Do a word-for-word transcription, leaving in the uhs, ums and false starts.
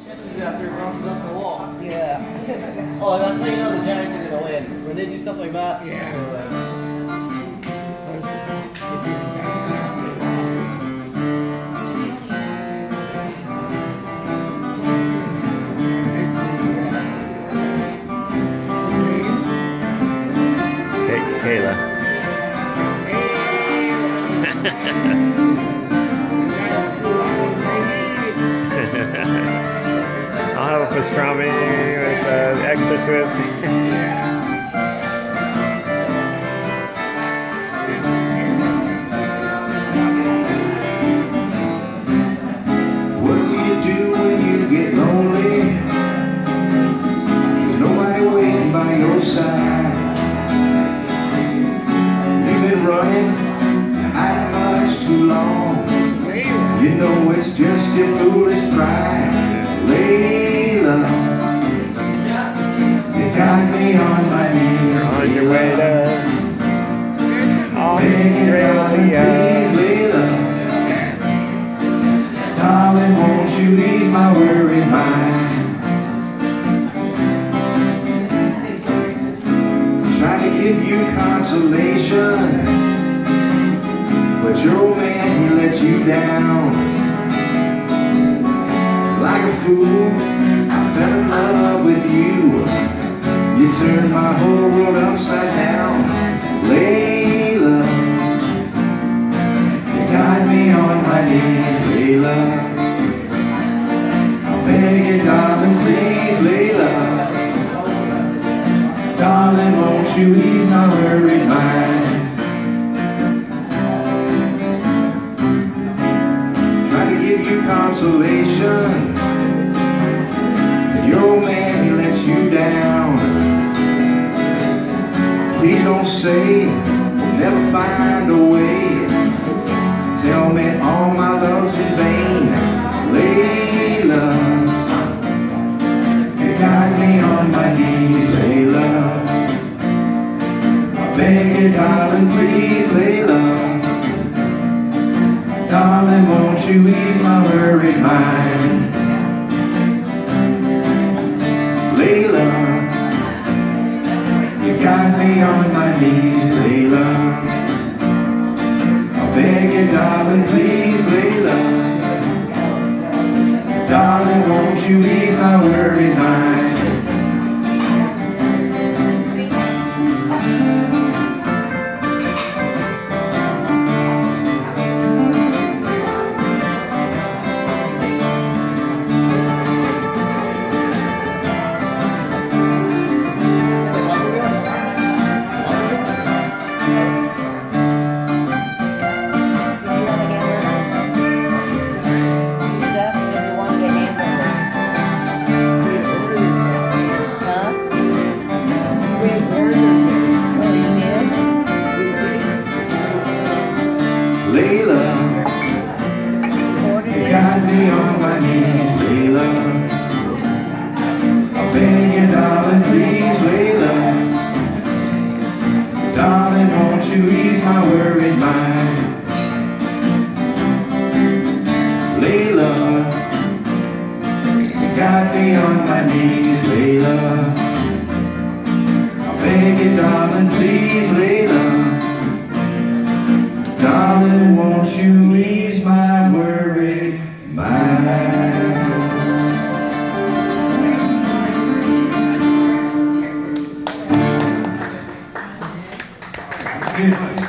Catches it after it bounces off the wall. Yeah. Oh, that's how you know the Giants are gonna win. When they do stuff like that. Yeah. Hey, Layla. I'll have a pastrami with uh, extra Swiss. What do you do when you get lonely? There's nobody waiting by your side. You've been running, hiding much too long. You know it's just your foolish pride. Layla, you got me on my knees. On your way to Australia. Please, Layla, darling, won't you ease my worried mind? Trying to give you consolation, but your old man, he let you down. Like a fool, I fell in love with you. You turned my whole world upside down. Layla, you got me on my knees. Layla, I beg you, darling, please. Layla, darling, won't you ease my worried mind? Give you consolation, your old man, he let you down. Please don't say we'll never find a way. Tell me all my love's in vain. Layla, you got me on my knees. Layla, I beg you, darling, please. Layla, darling, won't you ease my worried mind? Layla, you got me on my knees. Layla, I beg you, darling, please. Layla, darling, won't you ease my worried mind? Layla, you got me on my knees. Layla, I beg you, darling, please. Layla, darling, won't you ease my worried mind? Layla, you got me on my knees. Layla, I beg you, darling, please. Layla, darling, won't you ease my worried mind?